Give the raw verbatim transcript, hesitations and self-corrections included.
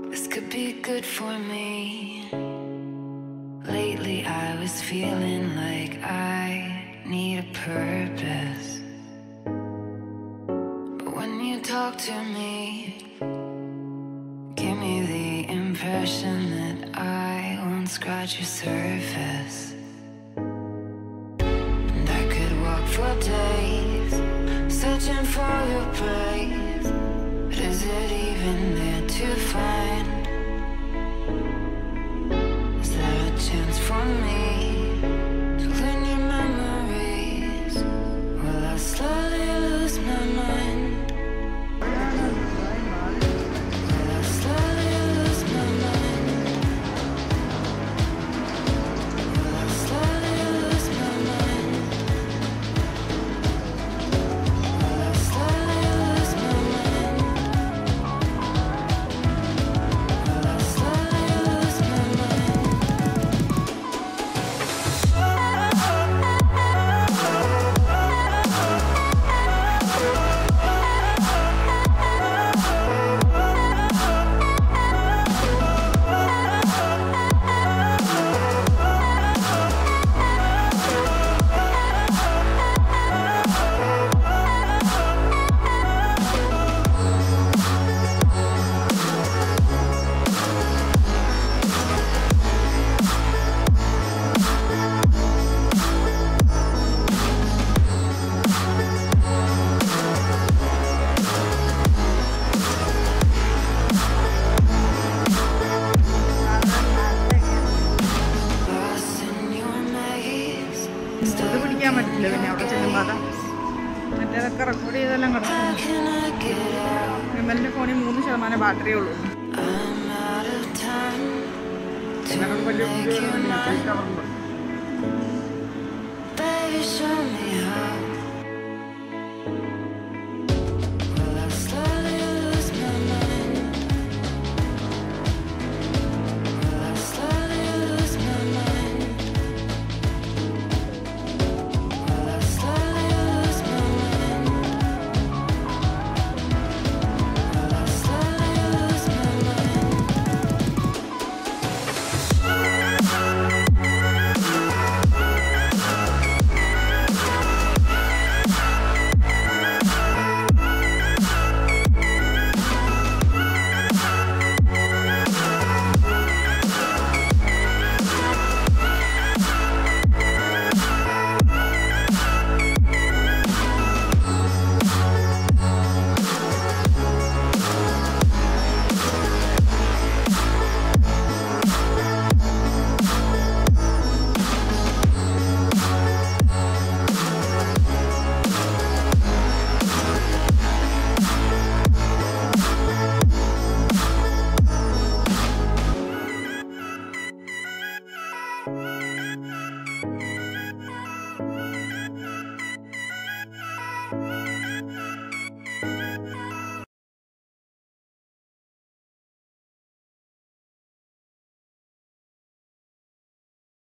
This could be good for me. Lately I was feeling like I need a purpose. But when you talk to me, give me the impression that I won't scratch your surface. And I could walk for days, searching for your praise. But is it even there to find? Is there a chance for me to learn your memories? Will I slowly lose my mind? Will I slowly lose my mind? Will I slowly lose my mind? Will I slowly lose my mind? Will I slowly lose my mind? Lost in your maze. ഇത് പിടിക്കാൻ പറ്റില്ല പിന്നെ അവിടെ ചെല്ലുമ്പോൾ അതാ മറ്റേതൊക്കെ record ചെയ്തെല്ലാം How കിടക്കുന്നു. can I get out? വിമലിന്റെ ഫോണിൽ മൂന്ന് ശതമാനം ബാറ്ററിയേ ഉള്ളൂ. I'm out of time to ഇതിനകം വലിയ make you പുതിയ mine. Baby, show me how.